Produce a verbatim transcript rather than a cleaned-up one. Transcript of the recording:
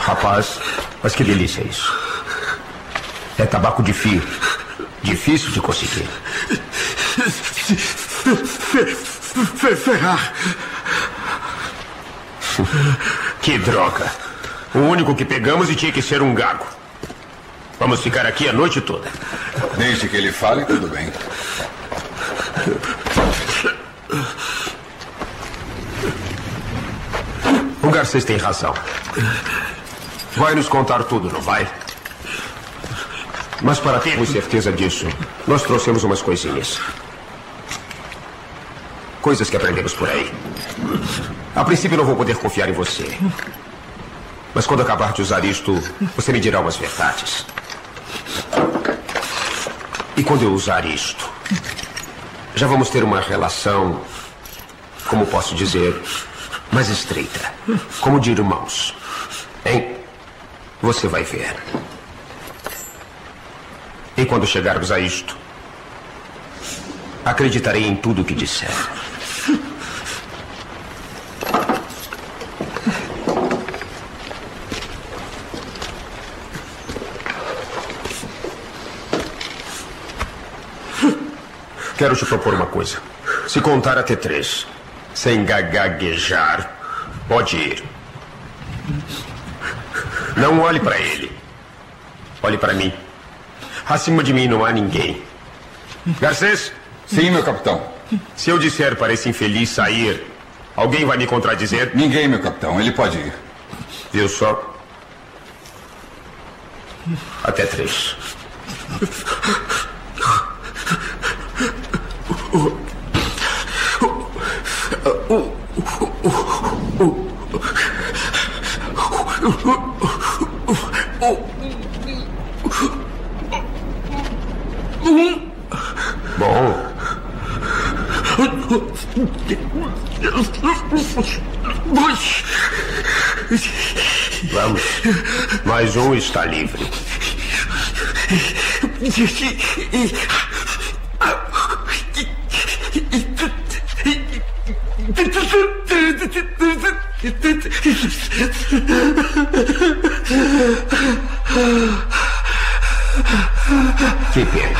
Rapaz, mas que delícia isso. É tabaco de fio. Difícil de conseguir. Ferrar. Que droga. O único que pegamos e tinha que ser um gago. Vamos ficar aqui a noite toda. Desde que ele fale, tudo bem. O Garcês tem razão. Vai nos contar tudo, não vai? Mas para termos certeza disso, nós trouxemos umas coisinhas. Coisas que aprendemos por aí. A princípio não vou poder confiar em você. Mas quando acabar de usar isto, você me dirá umas verdades. E quando eu usar isto, já vamos ter uma relação, como posso dizer, mais estreita. Como de irmãos. Hein? Você vai ver. E quando chegarmos a isto, acreditarei em tudo o que disser. Quero te propor uma coisa. Se contar até três, sem gaguejar, pode ir. Não olhe para ele. Olhe para mim. Acima de mim não há ninguém. Garcês? Sim, meu capitão. Se eu disser para esse infeliz sair, alguém vai me contradizer? Ninguém, meu capitão. Ele pode ir. Viu só? Até três. Bom. Vamos. Mais um está livre. Que pena.